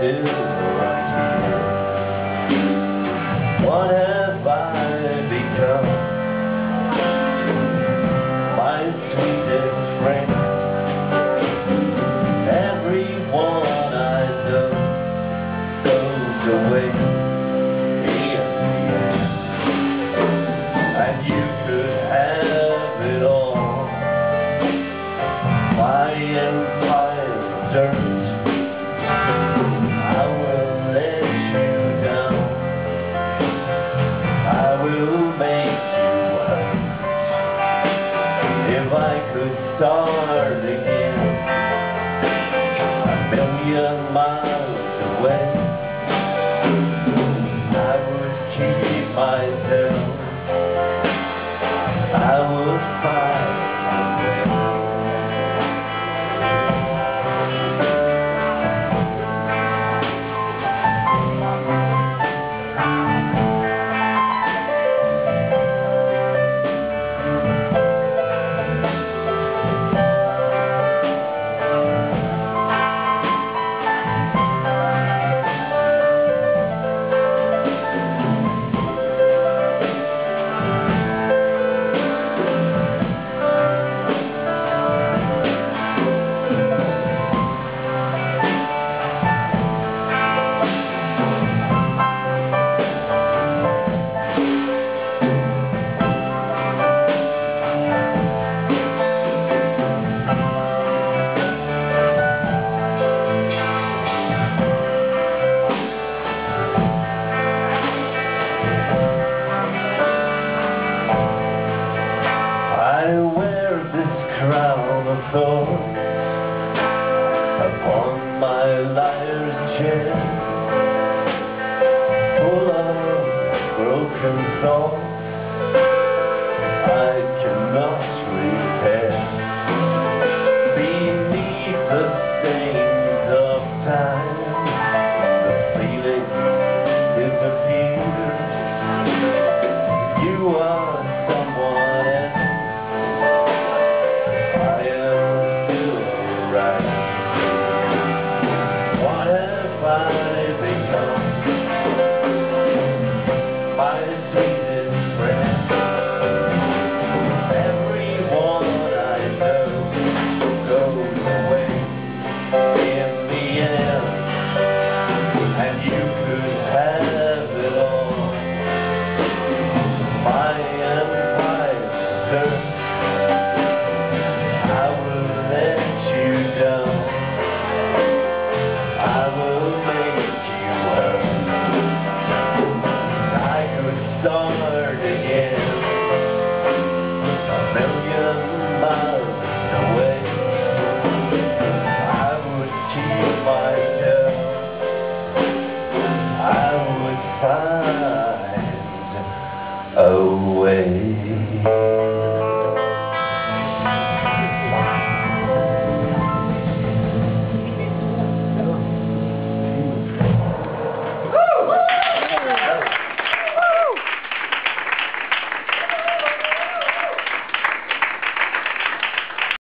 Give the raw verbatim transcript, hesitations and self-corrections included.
still right here. What have I become? My sweetest friend. Everyone I know goes away in the end. And you could have it all. My empire of dirt, I will let you down. I will make you hurt. If I could start again, a million miles away, I would keep myself. I would find my way. Crown of thorns upon my lyre's chair, full of broken thoughts I cannot repair. Beneath the stains of time, the feeling disappears. You are someone else. My sweetest friend, everyone I know goes away in the end, and you could have it all. My empire's dirt, I will let you down. I will make you hurt. Start again, a million miles away. I would keep myself. I would find a way.